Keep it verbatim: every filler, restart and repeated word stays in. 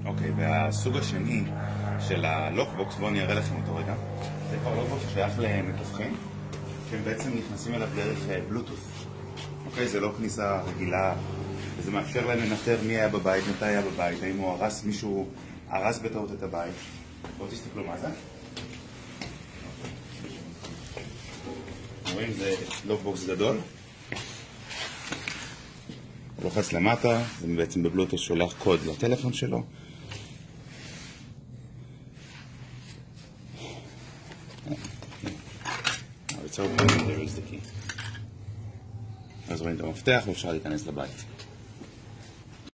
אוקיי, והסוג השני של הלוקבוקס, בואו אני אראה לכם אותו רגע. זה כבר לוקבוקס ששייך למתווכים, שהם בעצם נכנסים אליו דרך בלוטות'. אוקיי, זה לא כניסה רגילה, וזה מאפשר להם לנטר מי היה בבית, מתי היה בבית, האם הוא הרס, מישהו הרס בטעות את הבית. בואו תסתכלו מה זה. רואים, זה לוקבוקס גדול. הוא לוחץ למטה, זה בעצם בבלוטות' שולח קוד לטלפון שלו. אז רואים את המפתח ואפשר להיכנס לבית.